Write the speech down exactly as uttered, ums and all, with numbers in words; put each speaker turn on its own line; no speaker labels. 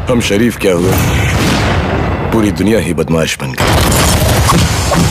हम शरीफ क्या हुए, पूरी दुनिया ही बदमाश बन गई।